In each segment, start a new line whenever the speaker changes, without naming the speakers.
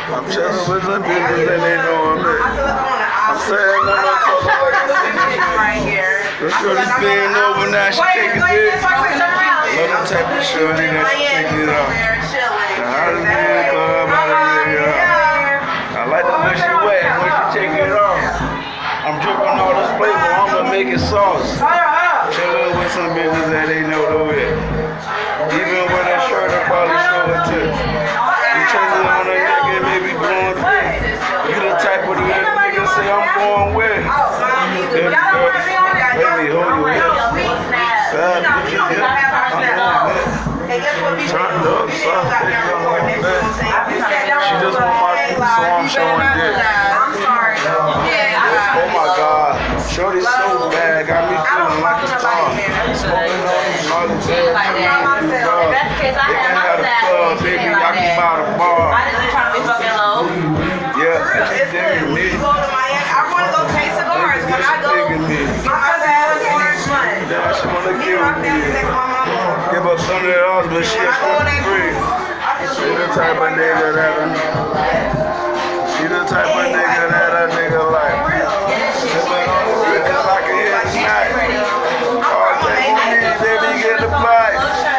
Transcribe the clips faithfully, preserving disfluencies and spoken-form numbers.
I'm chilling with some bitches and they know I'm there. I'm saying I'm not talking like this shorty been over now, she taking this. I love the type of shorty that she taking it off. Now how does it club out of here? I like the way she wet and when she taking it off. I'm dripping all this flavor, I'm gonna make it sauce. Chillin' with some bitches that they know the way. Even with a shirt, I probably show it too. You changing on a nigga, maybe going through. You the type of the nigga say I'm going with. Baby, baby, hold your head. Bad bitches, yeah. I'm going with. Turned up, soft, baby, I'm going with. She just want my food, so I'm showing dick. Oh my God, shorty's so bad, got me feeling like a star. Smoking on these all the time. They can have the club, baby, I can buy the bar. Yeah, she's digging me.
I want to go taste cigars when I go.
Yeah, she wanna give me. Give her some of that else, but she is free. She the type of nigga that a, she the type of nigga that a nigga like. Sipping on the bitches like a hit snack. All take me, baby, get the flight.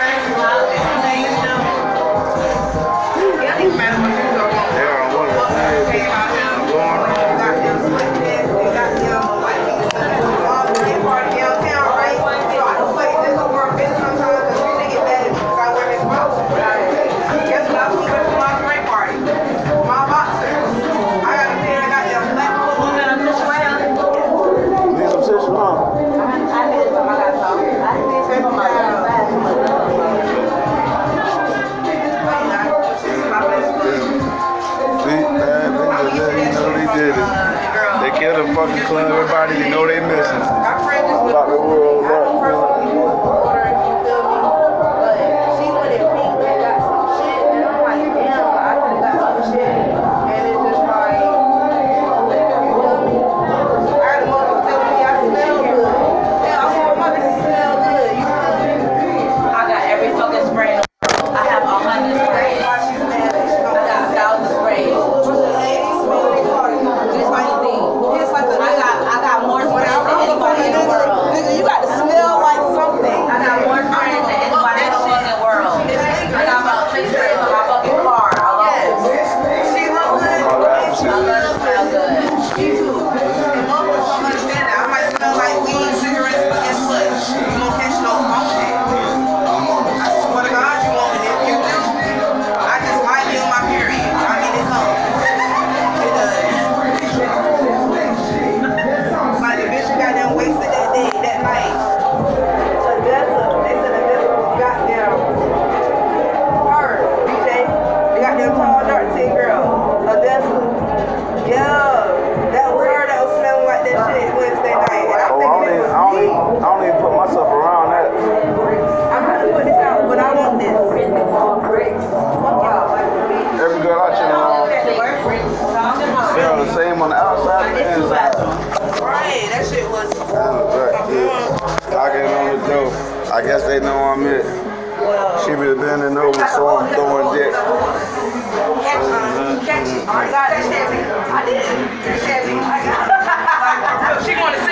Yeah, I'm one of the things. I'm going on. They kill the fucking club, everybody, they know they missing. About the world up. On the outside and inside.
Right, that shit was.
I get on the door. I guess they know I'm it. She been bending over, so I'm throwing dick.
Catch it. I got that heavy. I did. That's heavy. I got it. She wanted to